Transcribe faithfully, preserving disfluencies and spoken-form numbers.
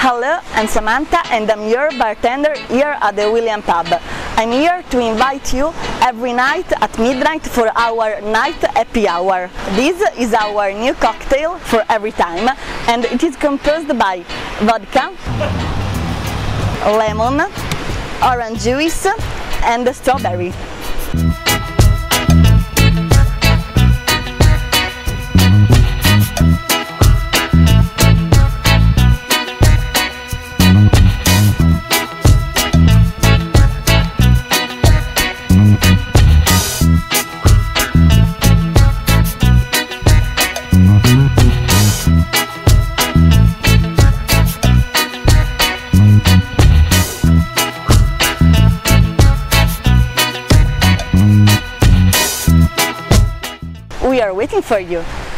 Hello, I'm Samantha and I'm your bartender here at the William Pub. I'm here to invite you every night at midnight for our night happy hour. This is our new cocktail for every time and it is composed by vodka, lemon, orange juice and strawberry. We are waiting for you.